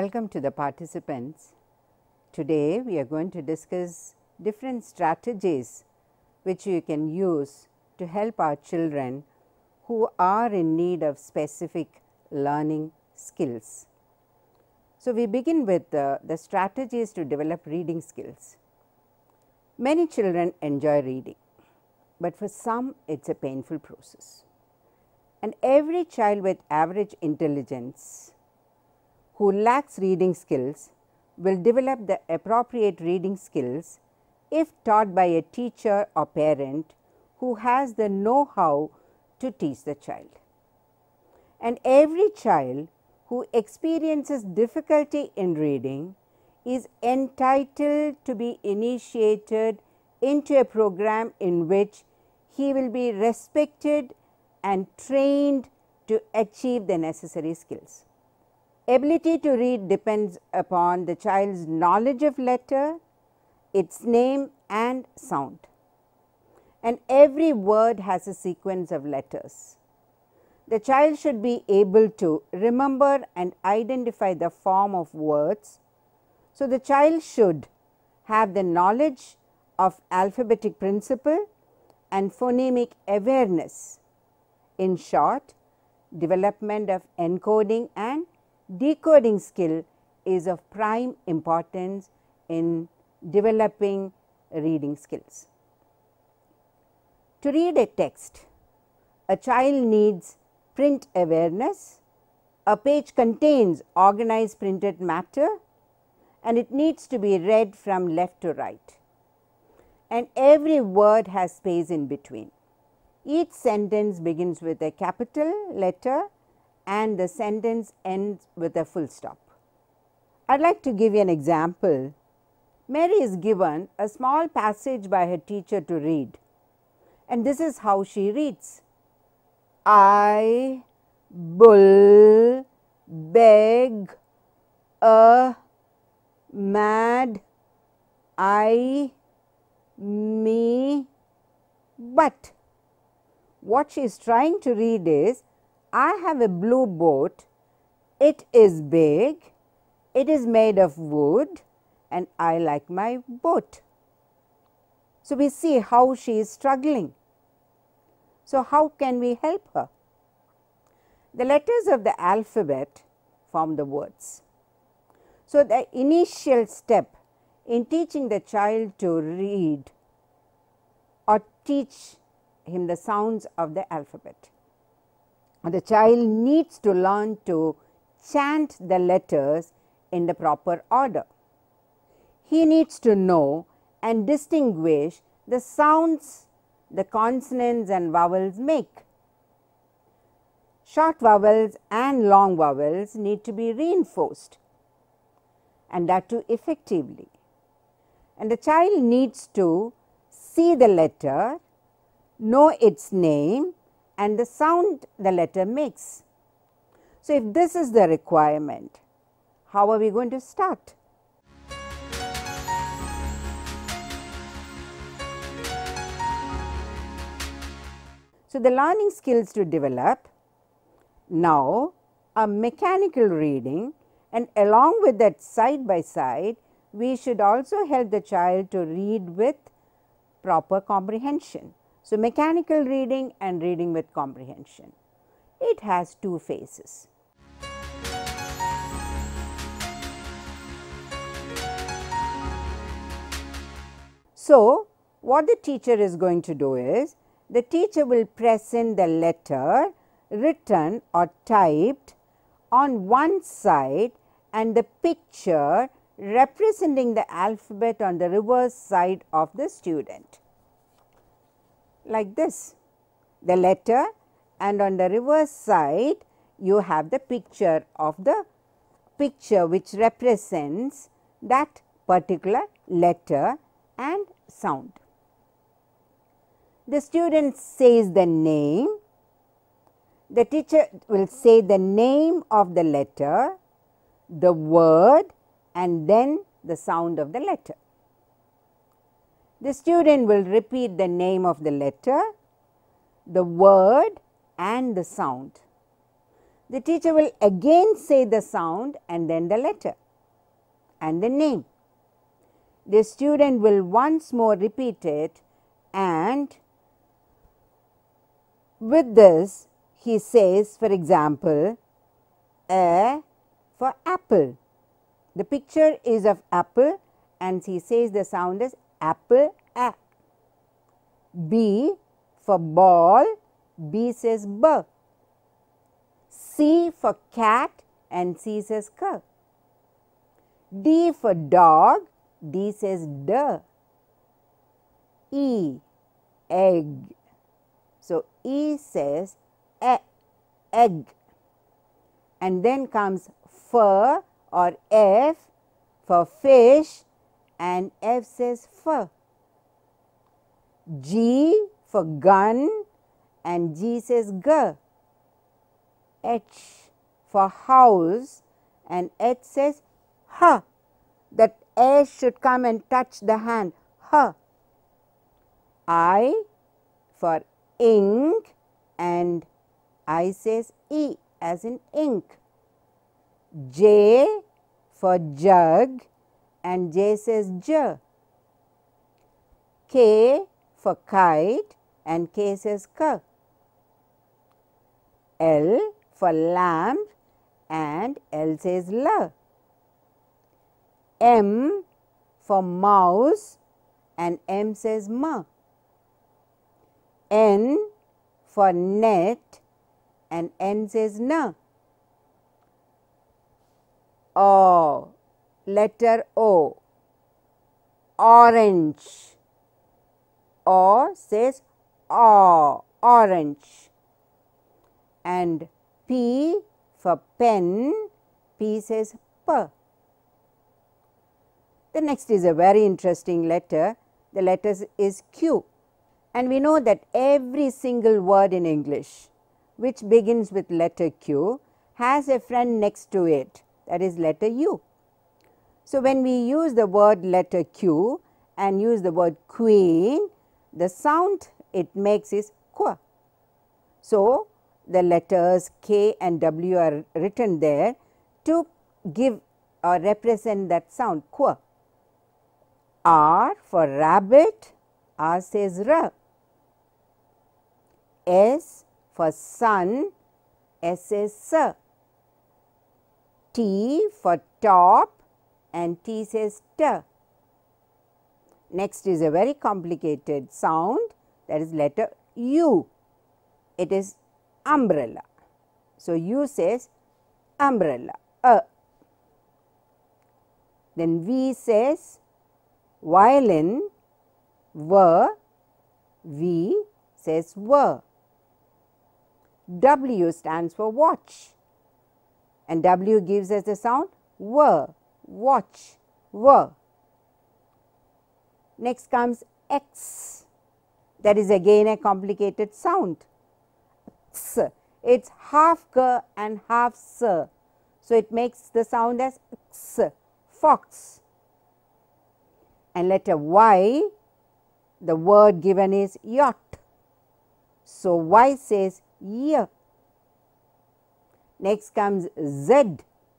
Welcome to the participants. Today we are going to discuss different strategies which you can use to help our children who are in need of specific learning skills. So, we begin with the strategies to develop reading skills. Many children enjoy reading, but for some it is a painful process. And every child with average intelligence who lacks reading skills will develop the appropriate reading skills if taught by a teacher or parent who has the know-how to teach the child. And every child who experiences difficulty in reading is entitled to be initiated into a program in which he will be respected and trained to achieve the necessary skills. Ability to read depends upon the child's knowledge of letter, its name and sound. And every word has a sequence of letters. The child should be able to remember and identify the form of words. So, the child should have the knowledge of alphabetic principle and phonemic awareness. In short, development of encoding and decoding skill is of prime importance in developing reading skills. To read a text, a child needs print awareness, a page contains organized printed matter and it needs to be read from left to right. And every word has space in between. Each sentence begins with a capital letter and the sentence ends with a full stop. I would like to give you an example. Mary is given a small passage by her teacher to read, and this is how she reads. I, bull, beg, a, mad, I, me, but. What she is trying to read is, I have a blue boat, it is big, it is made of wood and I like my boat. So, we see how she is struggling. So, how can we help her? The letters of the alphabet form the words. So, the initial step in teaching the child to read or teach him the sounds of the alphabet. The child needs to learn to chant the letters in the proper order. He needs to know and distinguish the sounds the consonants and vowels make. Short vowels and long vowels need to be reinforced, and that too effectively. And the child needs to see the letter, know its name and the sound the letter makes. So, if this is the requirement, how are we going to start? So, the learning skills to develop now are mechanical reading, and along with that side by side, we should also help the child to read with proper comprehension. So, mechanical reading and reading with comprehension. It has two phases. So, what the teacher is going to do is, the teacher will present the letter written or typed on one side and the picture representing the alphabet on the reverse side of the student. Like this, the letter, and on the reverse side you have the picture of the picture which represents that particular letter and sound. The student says the name, the teacher will say the name of the letter, the word and then the sound of the letter. The student will repeat the name of the letter, the word and the sound. The teacher will again say the sound and then the letter and the name. The student will once more repeat it, and with this he says, for example, A for apple. The picture is of apple and he says the sound is apple, A. B for ball, B says B. C for cat and C says K. D for dog, D says D. E, egg. So, E says egg. And then comes F or F for fish and F says F. G for gun and G says G. H for house and H says H. That H should come and touch the hand, H. I for ink and I says E as in ink. J for jug and J says J. K for kite and K says K. L for lamp and L says L. M for mouse and M says M. N for net and N says N. O, letter O, orange. O says O, orange. And P for pen, P says P. The next is a very interesting letter. The letter is Q. And we know that every single word in English which begins with letter Q has a friend next to it, that is letter U. So, when we use the word letter Q and use the word queen, the sound it makes is Q. So, the letters K and W are written there to give or represent that sound Q. R for rabbit, R says R. S for sun, S says S. T for top and T says T. Next is a very complicated sound, that is letter U. It is umbrella. So, U says umbrella. Then V says violin, V, V says V. W stands for watch and W gives us the sound W, watch, W. Next comes X, that is again a complicated sound. X, it is half K and half S. So, it makes the sound as X, fox. And letter Y, the word given is yacht. So, Y says Y. Next comes Z.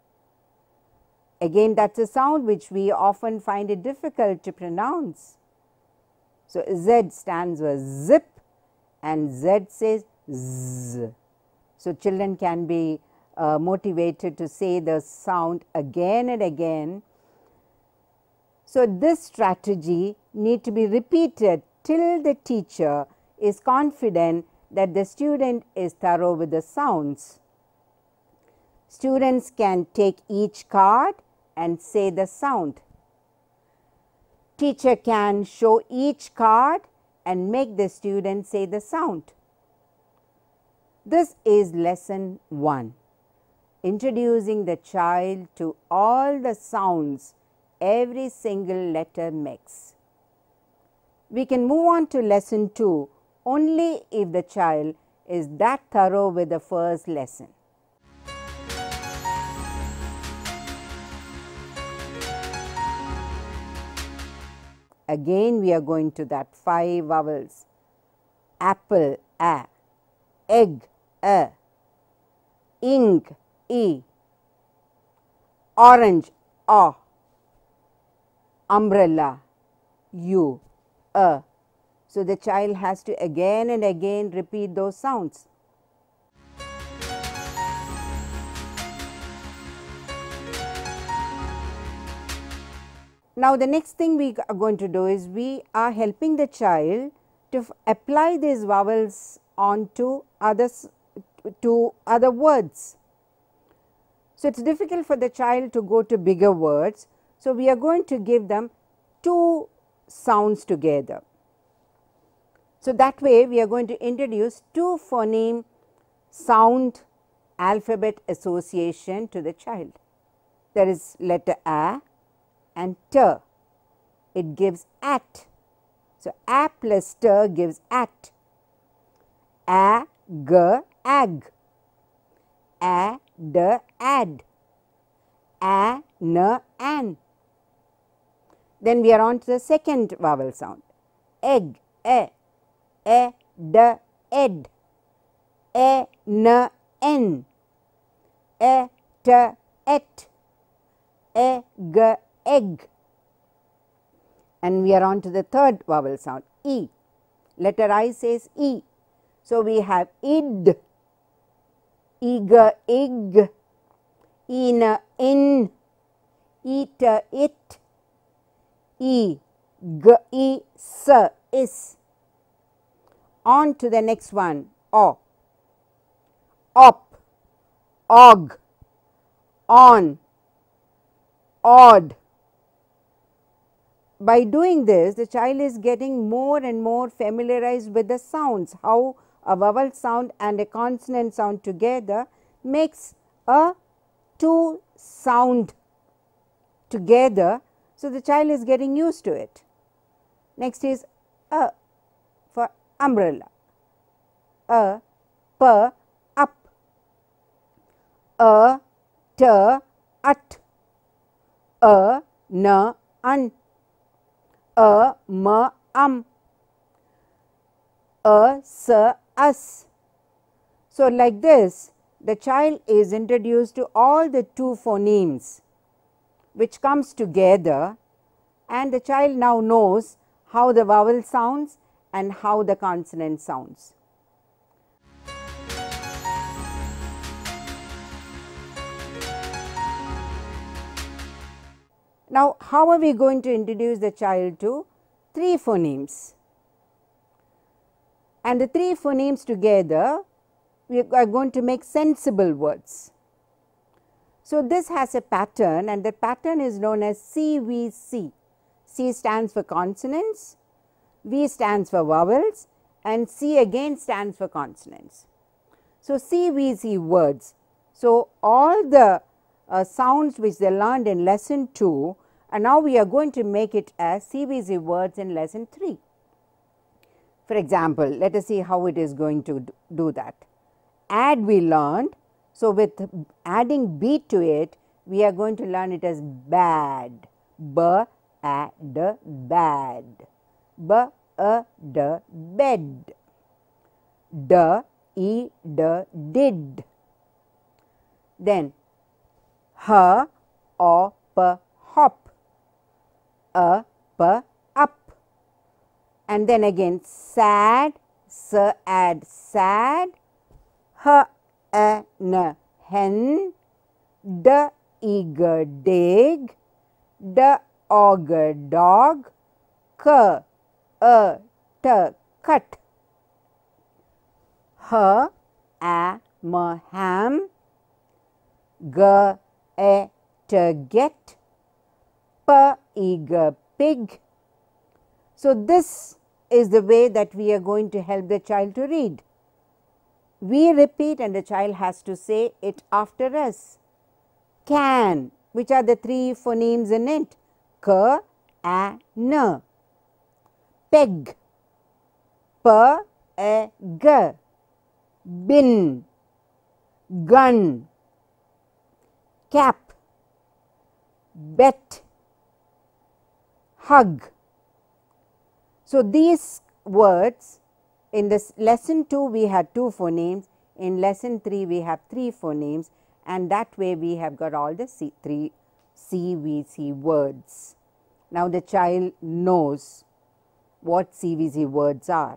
Again that is a sound which we often find it difficult to pronounce. So, Z stands for zip and Z says Z. So, children can be motivated to say the sound again and again. So, this strategy need to be repeated till the teacher is confident that the student is thorough with the sounds. Students can take each card and say the sound. Teacher can show each card and make the student say the sound. This is lesson 1, introducing the child to all the sounds every single letter makes. We can move on to lesson 2 only if the child is that thorough with the first lesson. Again we are going to that 5 vowels: apple, A, egg, A, ink, E, orange, O, umbrella, U, A. So, the child has to again and again repeat those sounds. Now, the next thing we are going to do is we are helping the child to apply these vowels onto other words. So, it is difficult for the child to go to bigger words. So, we are going to give them two sounds together. So, that way we are going to introduce two phoneme sound alphabet association to the child. There is letter A and T. It gives at. So, A plus T gives at. A, G, ag. A, D, ad. A, N, an. Then we are on to the second vowel sound. Egg, E, D, ed. E, N, n. E, T, et. E, G, egg. And we are on to the third vowel sound, E. Letter I says E. So, we have id, ig, ig, in, in, eat, it, e, g, e, s, is. On to the next one, O. Op, og, on, odd. By doing this, the child is getting more and more familiarized with the sounds, how a vowel sound and a consonant sound together makes a two sound together. So, the child is getting used to it. Next is A for umbrella, A, P, up, A, T, at, A, N, un, A, M, A, S, us. So, like this the child is introduced to all the two phonemes which comes together, and the child now knows how the vowel sounds and how the consonant sounds. Now, how are we going to introduce the child to three phonemes? And the three phonemes together we are going to make sensible words. So, this has a pattern, and the pattern is known as CVC. C stands for consonants, V stands for vowels, and C again stands for consonants. So, CVC words. So, all the sounds which they learned in lesson 2, and now we are going to make it as CVC words in lesson 3. For example, let us see how it is going to do that. Add we learned. So, with adding B to it, we are going to learn it as bad, B-A-D, bad, B-A-D, bed, D-E-D, did. Then H-O-P, hop, A-P, up, and then again sad, S-A-D, sad, H-A-N, hen, D-E-G, dig, D-O-G, dog, K-A-T, cut, H-A-M, ham, G-A-T, get, P-E-G, pig. So, this is the way that we are going to help the child to read. We repeat and the child has to say it after us. Can, which are the three phonemes in it? K, A, N. Peg, P, A, G. Bin, gun. Cap, bet, hug. So, these words in this lesson 2 we had two phonemes, In lesson 3, we have 3 phonemes, and that way we have got all the 3 CVC words. Now, the child knows what CVC words are.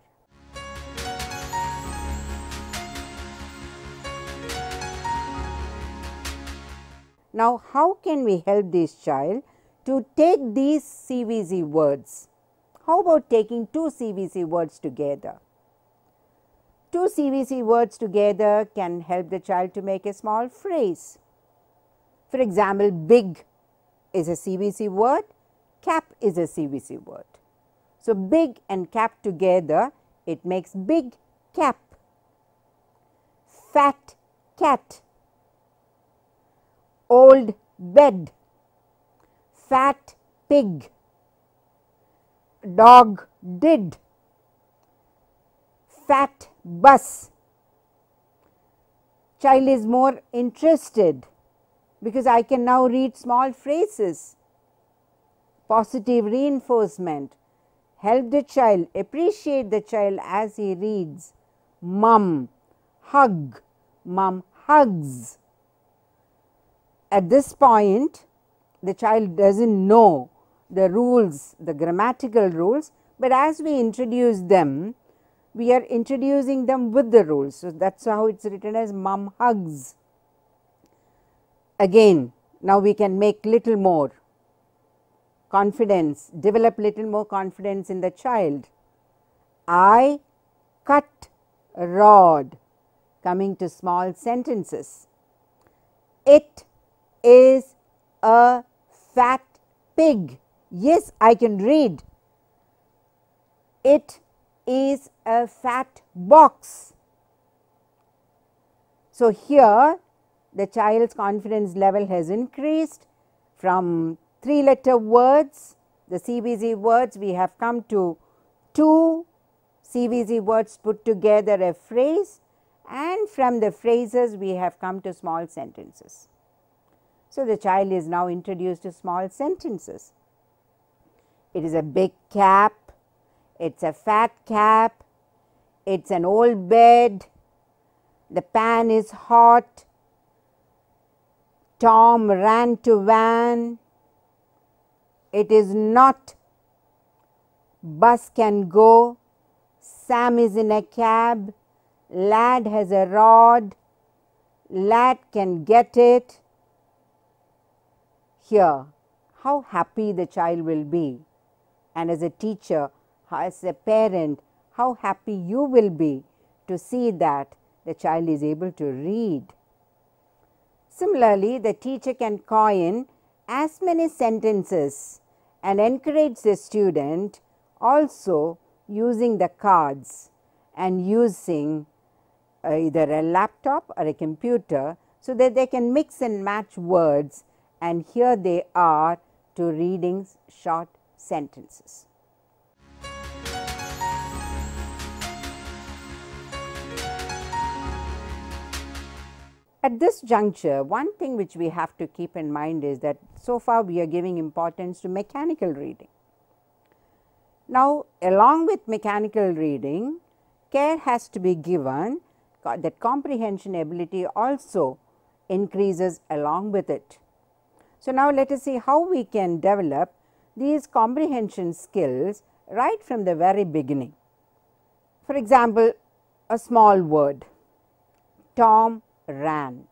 Now, how can we help this child to take these CVC words? How about taking 2 CVC words together? 2 CVC words together can help the child to make a small phrase. For example, big is a CVC word, cap is a CVC word. So, big and cap together, it makes big cap. Fat cat, old bed, fat pig, dog did, fat bus. Child is more interested because I can now read small phrases. Positive reinforcement. Help the child, appreciate the child as he reads. Mum, hug, mum hugs. At this point, the child doesn't know the rules, the grammatical rules, but as we introduce them, we are introducing them with the rules. So, that is how it is written as mum hugs. Again, now we can make little more confidence, develop little more confidence in the child. I cut rod, coming to small sentences. It is a fat pig. Yes, I can read. It is a fat box. So, here the child's confidence level has increased from 3-letter words, the CVC words, we have come to 2 CVC words put together a phrase, and from the phrases we have come to small sentences. So, the child is now introduced to small sentences. It is a big cap, it is a fat cap, it is an old bed, the pan is hot, Tom ran to van, it is not, bus can go, Sam is in a cab, lad has a rod, lad can get it. Here, how happy the child will be, and as a teacher, as a parent, how happy you will be to see that the child is able to read. Similarly, the teacher can coin as many sentences and encourage the student also using the cards and using either a laptop or a computer, so that they can mix and match words, and here they are to reading short sentences. At this juncture, one thing which we have to keep in mind is that so far we are giving importance to mechanical reading. Now, along with mechanical reading, care has to be given that comprehension ability also increases along with it. So, now let us see how we can develop these comprehension skills right from the very beginning. For example, a small word, Tom ran,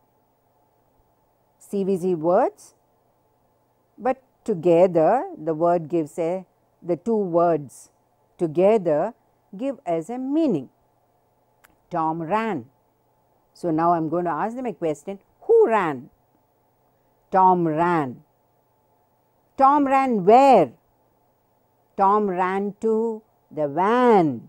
CVC words, but together the word gives the 2 words together give as a meaning. Tom ran. So, now I am going to ask them a question, who ran? Tom ran. Tom ran where? Tom ran to the van.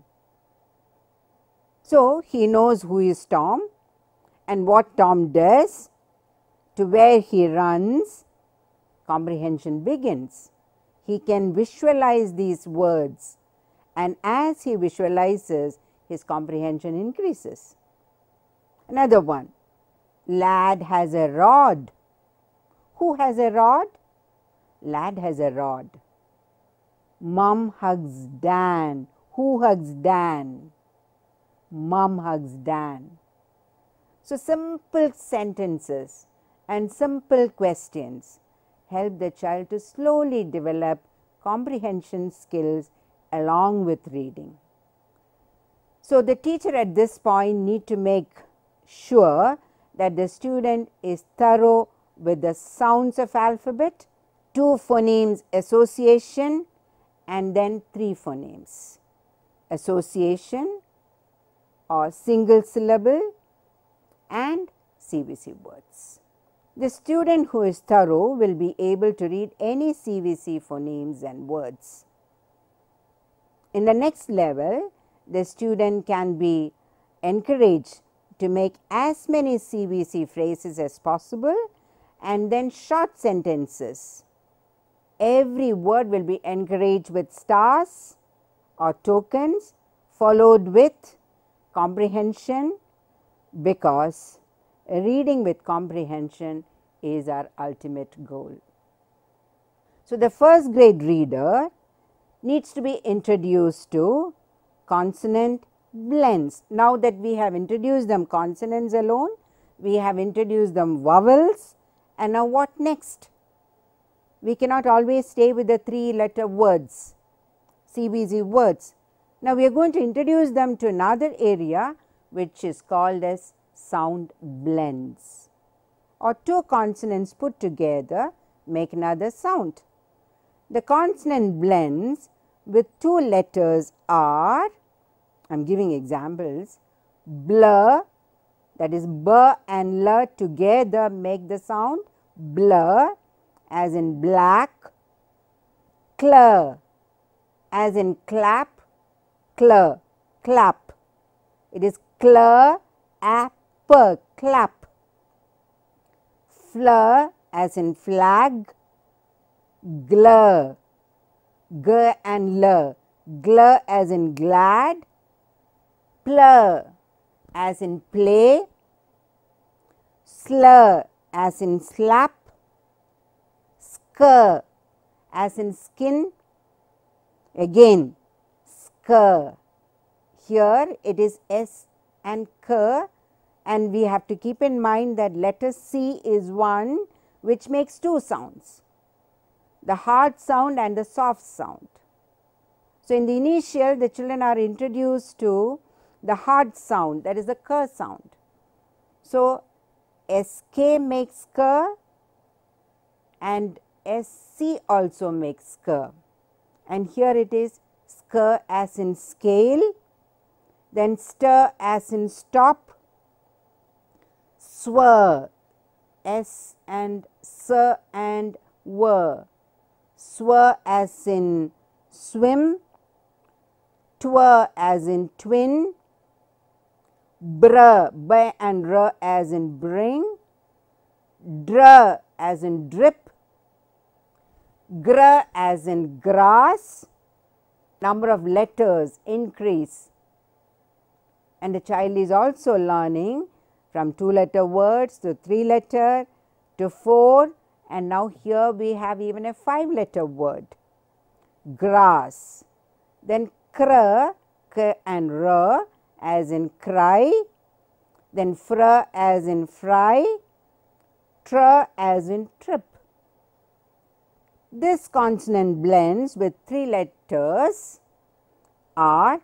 So, he knows who is Tom and what Tom does, to where he runs, comprehension begins. He can visualize these words, and as he visualizes, his comprehension increases. Another one, lad has a rod. Who has a rod? Lad has a rod. Mum hugs Dan. Who hugs Dan? Mum hugs Dan. So, simple sentences and simple questions help the child to slowly develop comprehension skills along with reading. So, the teacher at this point need to make sure that the student is thorough with the sounds of alphabet, 2 phonemes association and then 3 phonemes. Association or single syllable and CVC words. The student who is thorough will be able to read any CVC phonemes and words. In the next level, the student can be encouraged to make as many CVC phrases as possible and then short sentences. Every word will be encouraged with stars or tokens followed with comprehension, because reading with comprehension is our ultimate goal. So, the first grade reader needs to be introduced to consonant blends. Now that we have introduced them consonants alone, we have introduced them vowels, and now what next? We cannot always stay with the 3-letter words, CVC words. Now, we are going to introduce them to another area which is called as sound blends, or 2 consonants put together make another sound. The consonant blends with 2 letters are, I am giving examples, blur, that is b and l together make the sound blur, as in black, clear, as in clap, clear, clap. It is clear, clap. Fleur, as in flag, glur, g and l, glur as in glad, plur as in play, slur as in slap, scur as in skin, again scur. Here it is S and cur, and we have to keep in mind that letter C is one which makes 2 sounds, the hard sound and the soft sound. So, in the initial, the children are introduced to the hard sound, that is the cur sound. So, SK makes cur and SC also makes cur, and here it is scur as in scale, then stir as in stop, swir, S and S and were, swir as in swim, twir as in twin, br, b and r as in bring, dr as in drip, gr as in grass. Number of letters increase, and the child is also learning from 2-letter words to 3-letter to 4, and now here we have even a 5-letter word, grass. Then kr, k and r as in cry, then fr as in fry, tr as in trip. This consonant blends with 3 letters are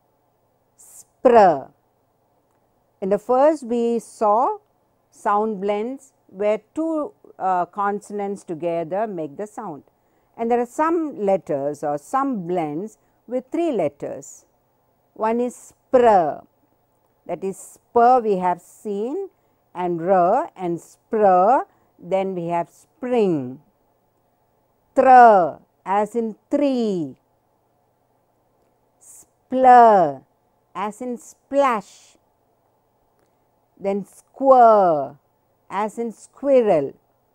spr. In the first we saw sound blends where 2 consonants together make the sound, and there are some letters or some blends with 3 letters. One is spr, that is spur we have seen, and r and spr, then we have spring. Tr as in tree, splur as in splash, then squir as in squirrel,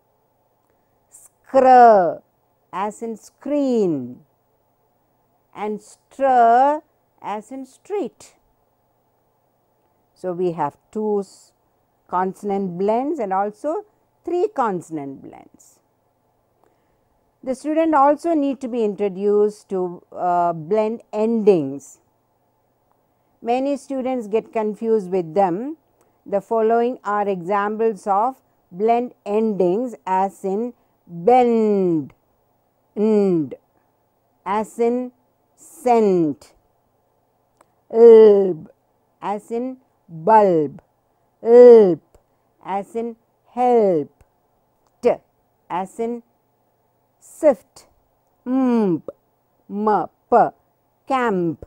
scr as in screen, and str as in street. So, we have 2 consonant blends and also 3 consonant blends. The student also need to be introduced to blend endings. Many students get confused with them. the following are examples of blend endings, as in bend, nd, as in scent, lb, as in bulb, lp, as in help, t, as in sift, mp, p, camp,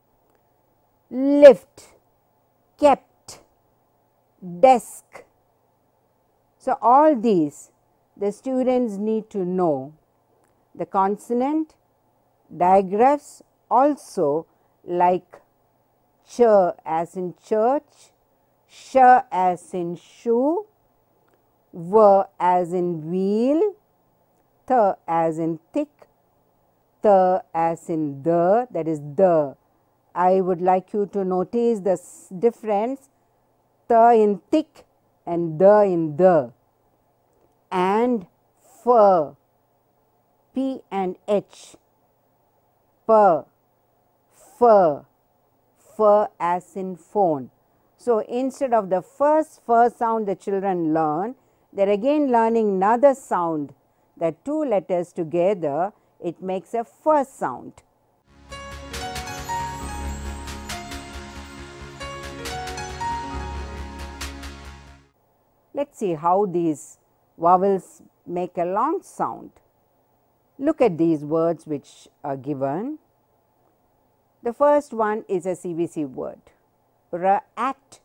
lift, kept, desk. So, all these the students need to know. The consonant digraphs also, like ch as in church, sh as in shoe, v as in wheel, th as in thick, th as in the, that is the. I would like you to notice the difference, th in thick and the in the, and fur, p and h, fur, fur, fur as in phone. So, instead of the first fur sound the children learn, they are again learning another sound, that two letters together, it makes a fur sound. Let us see how these vowels make a long sound. Look at these words which are given. The first one is a CBC word, rat.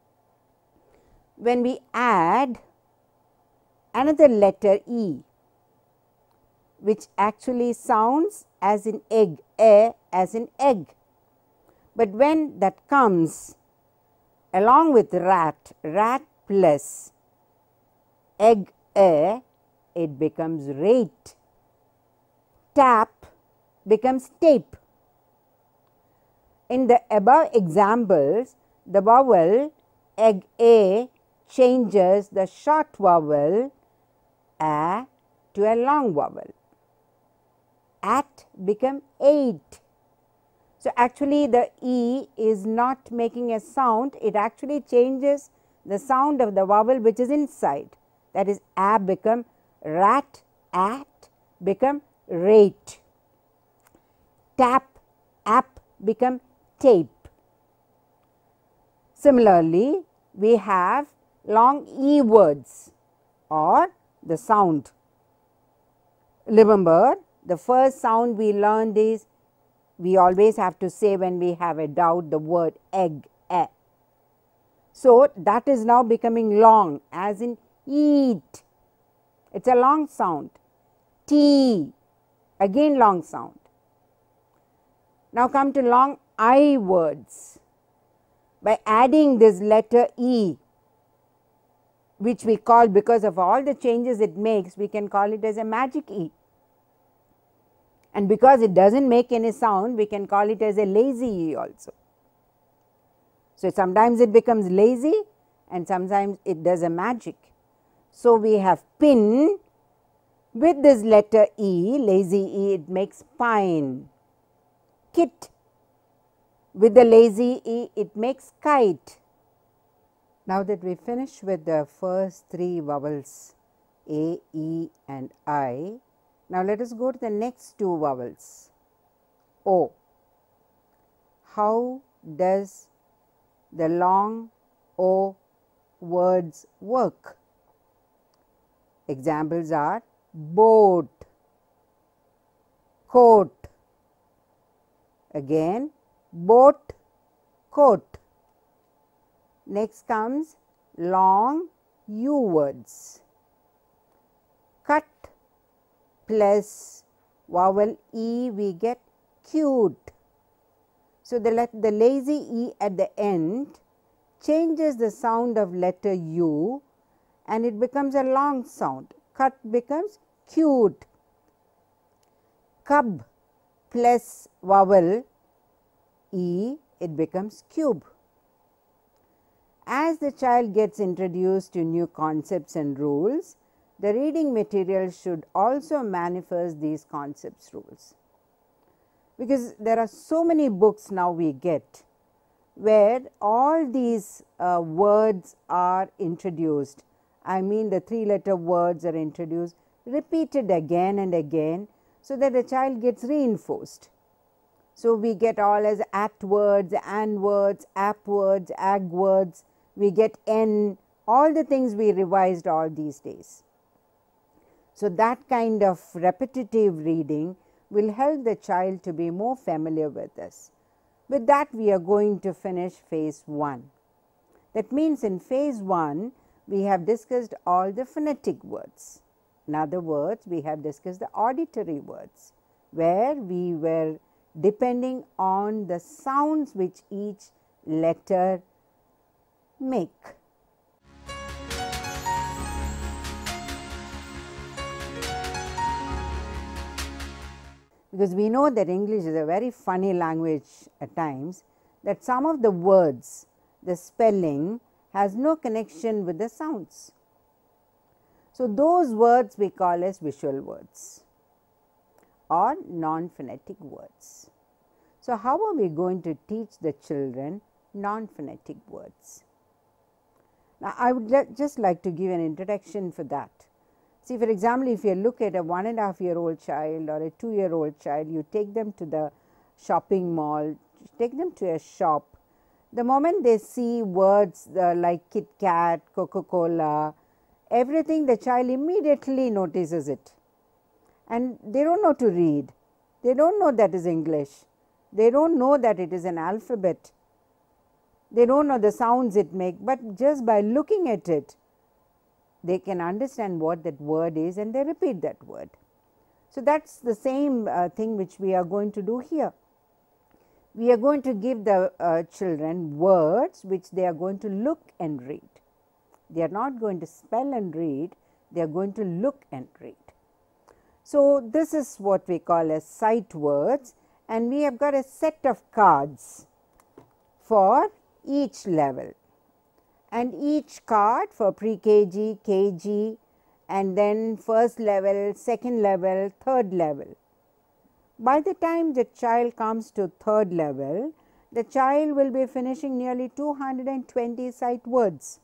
When we add another letter E, which actually sounds as in egg, as in egg, but when that comes along with rat, rat plus egg, it becomes rate. Tap becomes tape. In the above examples, the vowel egg a changes the short vowel a to a long vowel. At become 8. So, actually the E is not making a sound, it actually changes the sound of the vowel which is inside, that is a become rat, at become rate. Tap, app become tape. Similarly, we have long E words or the sound. Remember, the first sound we learned is, we always have to say when we have a doubt, the word egg, a. So, that is now becoming long, as in eat, it is a long sound. Tea, again long sound. Now, come to long I words. By adding this letter E, which we call, because of all the changes it makes, we can call it as a magic E. And because it does not make any sound, we can call it as a lazy E also. So, sometimes it becomes lazy and sometimes it does a magic. So, we have pin with this letter E, lazy E, it makes pine. Kit, with the lazy E, it makes kite. Now that we finish with the first three vowels A, E and I, now let us go to the next two vowels O. How does the long O words work? Examples are boat, coat, again boat, coat. Next comes long U words. Cut plus vowel E, we get cute. So, the lazy E at the end changes the sound of letter U and it becomes a long sound. Cut becomes cute. Cub plus vowel E, it becomes cube. As the child gets introduced to new concepts and rules, the reading material should also manifest these concepts, rules. Because there are so many books now we get, where all these words are introduced. I mean the 3-letter words are introduced, repeated again and again, so that the child gets reinforced. So, we get all as act words, and words, ap words, ag words, we get n, all the things we revised all these days. So, that kind of repetitive reading will help the child to be more familiar with this. With that, we are going to finish phase 1. That means, in phase 1, we have discussed all the phonetic words. In other words, we have discussed the auditory words, where we were depending on the sounds which each letter make. Because we know that English is a very funny language at times, that some of the words, the spelling has no connection with the sounds. So, those words we call as visual words or non-phonetic words. So, how are we going to teach the children non-phonetic words? Now, I would just like to give an introduction for that. See, for example, if you look at a 1.5-year-old child or a 2-year-old child, you take them to the shopping mall, take them to a shop. The moment they see words like Kit Kat, Coca-Cola, everything, the child immediately notices it. And they don't know to read, they don't know that is English, they don't know that it is an alphabet, they don't know the sounds it makes, but just by looking at it, they can understand what that word is and they repeat that word. So, that is the same thing which we are going to do here. We are going to give the children words which they are going to look and read. They are not going to spell and read, they are going to look and read. So, this is what we call as sight words, and we have got a set of cards for each level, and each card for pre-KG, KG, and then first level, second level, third level. By the time the child comes to third level, the child will be finishing nearly 220 sight words,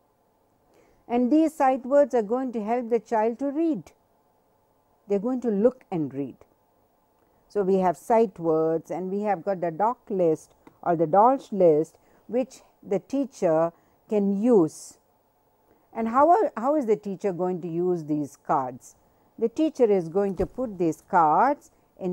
and these sight words are going to help the child to read. They are going to look and read. So, we have sight words and we have got the doc list or the dolch list, which the teacher can use. And how is the teacher going to use these cards? The teacher is going to put these cards in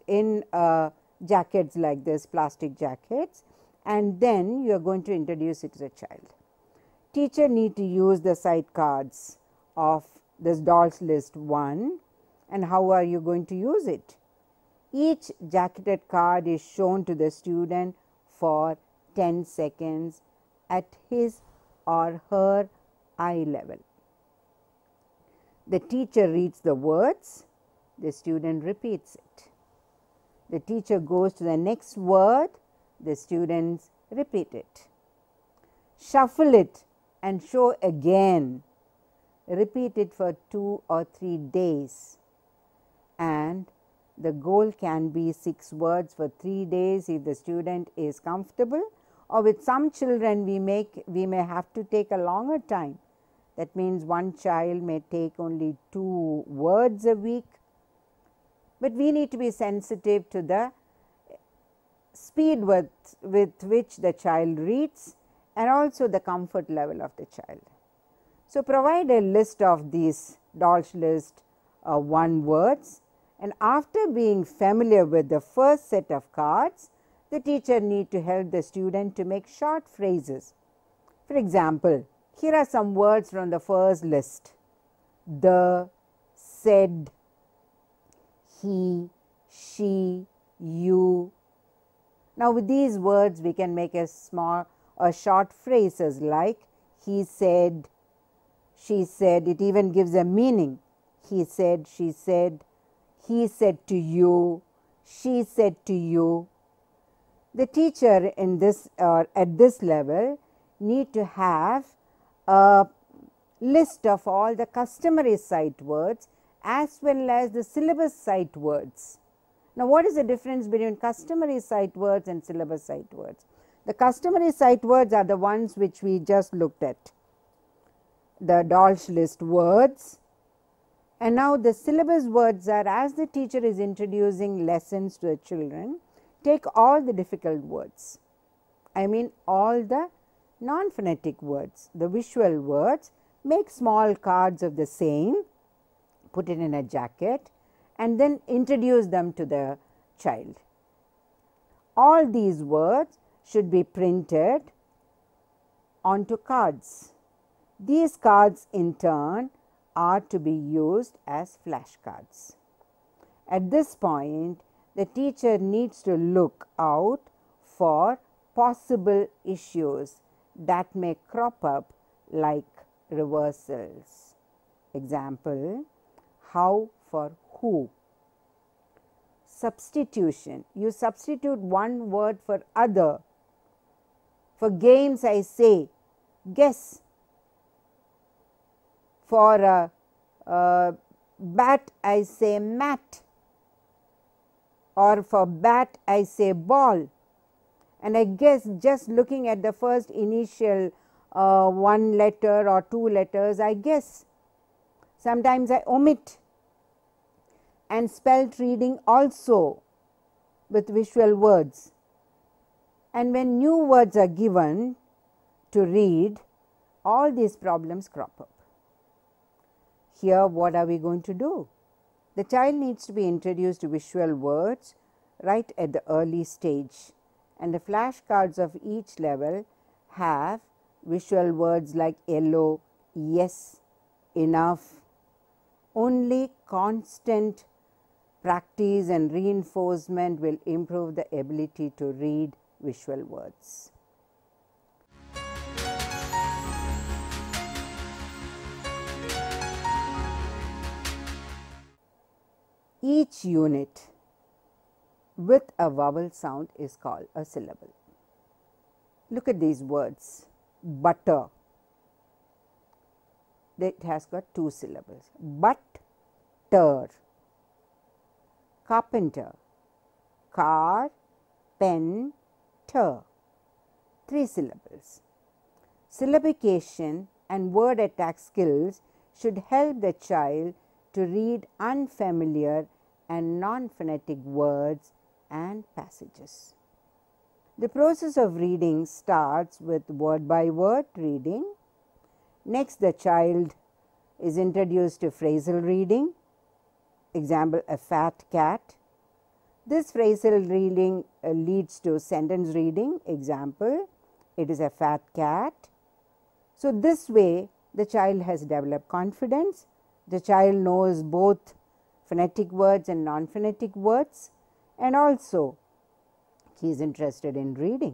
jackets like this, plastic jackets, and then you are going to introduce it to the child. Teacher need to use the sight cards of this dolch list 1, and how are you going to use it? Each jacketed card is shown to the student for 10 seconds at his or her eye level. The teacher reads the words, the student repeats it. The teacher goes to the next word, the students repeat it. Shuffle it and show again. Repeat it for 2 or 3 days, and the goal can be 6 words for 3 days if the student is comfortable, or with some children we may have to take a longer time. That means one child may take only 2 words a week, but we need to be sensitive to the speed with which the child reads and also the comfort level of the child. So, provide a list of these dolch list 1 words, and after being familiar with the first set of cards, the teacher need to help the student to make short phrases. For example, here are some words from the first list: the, said, he, she, you. Now, with these words we can make a small or short phrases like he said, she said. It even gives a meaning. He said, she said, he said to you, she said to you. The teacher in this at this level need to have a list of all the customary sight words as well as the syllabus sight words. Now, what is the difference between customary sight words and syllabus sight words? The customary sight words are the ones which we just looked at, the Dolch list words. And now the syllabus words are, as the teacher is introducing lessons to the children, take all the difficult words. I mean all the non-phonetic words, the visual words, make small cards of the same, put it in a jacket and then introduce them to the child. All these words should be printed onto cards. These cards in turn are to be used as flashcards. At this point, the teacher needs to look out for possible issues that may crop up, like reversals. Example, how for who. Substitution, you substitute one word for other. For games, I say guess. For bat, I say mat, or for bat, I say ball. And I guess just looking at the first initial one letter or two letters, I guess. Sometimes I omit. And spelt reading also with visual words. And when new words are given to read, all these problems crop up. Here, what are we going to do? The child needs to be introduced to visual words right at the early stage, and the flashcards of each level have visual words like yellow, yes, enough. Only constant practice and reinforcement will improve the ability to read visual words. Each unit with a vowel sound is called a syllable. Look at these words. Butter, it has got two syllables. But-ter. Carpenter, car-pen-ter, three syllables. Syllabication and word attack skills should help the child to read unfamiliar and non-phonetic words and passages. The process of reading starts with word by word reading. Next, the child is introduced to phrasal reading. Example, a fat cat. This phrasal reading leads to sentence reading. Example, it is a fat cat. So, this way the child has developed confidence. The child knows both phonetic words and non-phonetic words, and also he is interested in reading.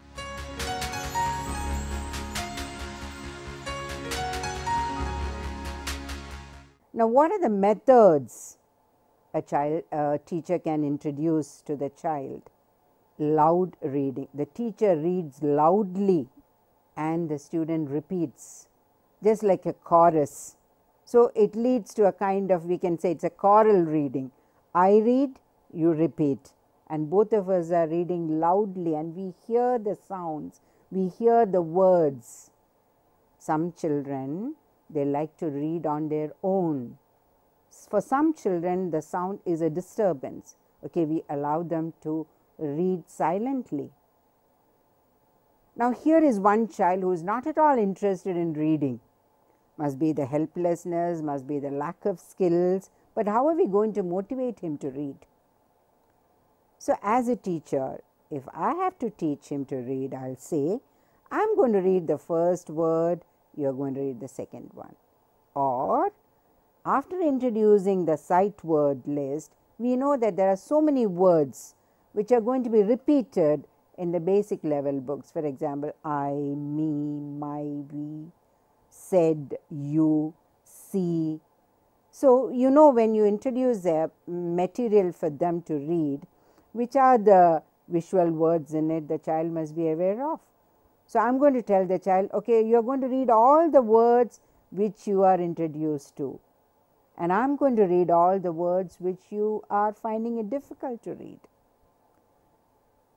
Now, what are the methods a teacher can introduce to the child? Loud reading. The teacher reads loudly and the student repeats, just like a chorus. So, it leads to a kind of, we can say it is a choral reading. I read, you repeat, and both of us are reading loudly and we hear the sounds, we hear the words. Some children, they like to read on their own. For some children, the sound is a disturbance. Okay, we allow them to read silently. Now, here is one child who is not at all interested in reading. Must be the helplessness, must be the lack of skills, but how are we going to motivate him to read? So, as a teacher, if I have to teach him to read, I will say, I am going to read the first word, you are going to read the second one. Or, after introducing the sight word list, we know that there are so many words which are going to be repeated in the basic level books. For example, I, me, my, we, said, you, see. So, you know, when you introduce a material for them to read, which are the visual words in it, the child must be aware of. So, I am going to tell the child, okay, you are going to read all the words which you are introduced to, and I am going to read all the words which you are finding it difficult to read.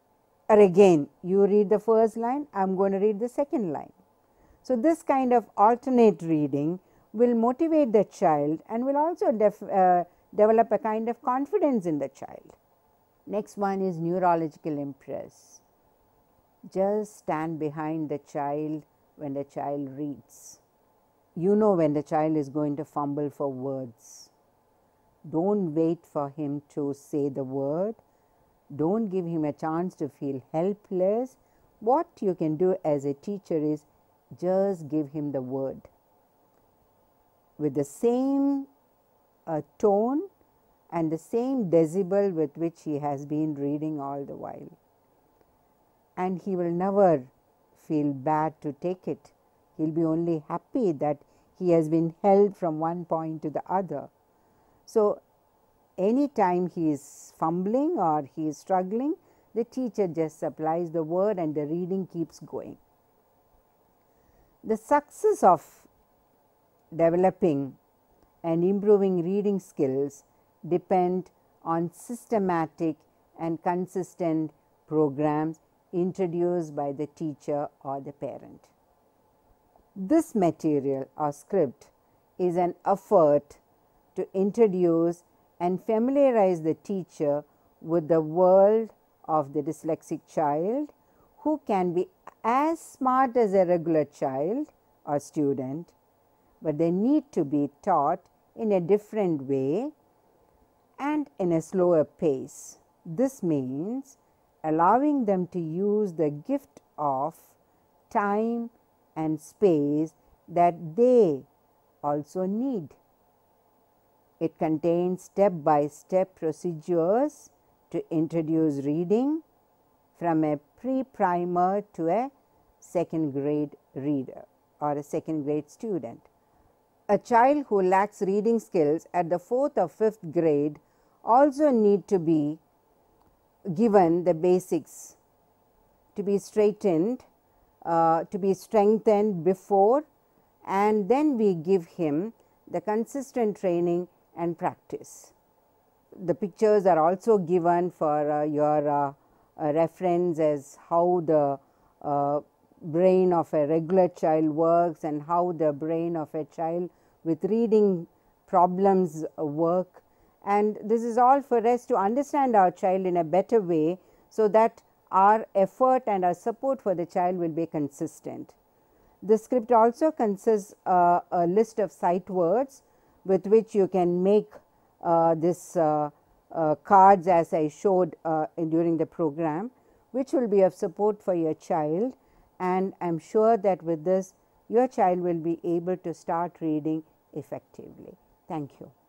or again you read the first line, I am going to read the second line. So, this kind of alternate reading will motivate the child and will also develop a kind of confidence in the child. Next one is neurological impress. Just stand behind the child when the child reads. You know when the child is going to fumble for words. Don't wait for him to say the word. Don't give him a chance to feel helpless. What you can do as a teacher is just give him the word with the same tone and the same decibel with which he has been reading all the while. And he will never feel bad to take it. He will be only happy that he has been held from one point to the other. So, any time he is fumbling or he is struggling, the teacher just supplies the word and the reading keeps going. The success of developing and improving reading skills depend on systematic and consistent programs introduced by the teacher or the parent. This material or script is an effort to introduce and familiarize the teacher with the world of the dyslexic child, who can be as smart as a regular child or student, but they need to be taught in a different way and in a slower pace. This means allowing them to use the gift of time and space that they also need. It contains step-by-step procedures to introduce reading from a pre-primer to a second grade reader or a second grade student. A child who lacks reading skills at the 4th or 5th grade also need to be given the basics to be strengthened before, and then we give him the consistent training and practice. The pictures are also given for your reference as how the brain of a regular child works and how the brain of a child with reading problems work. And this is all for us to understand our child in a better way, so that our effort and our support for the child will be consistent. The script also consists a list of sight words with which you can make this cards as I showed during the program, which will be of support for your child, and I am sure that with this your child will be able to start reading effectively. Thank you.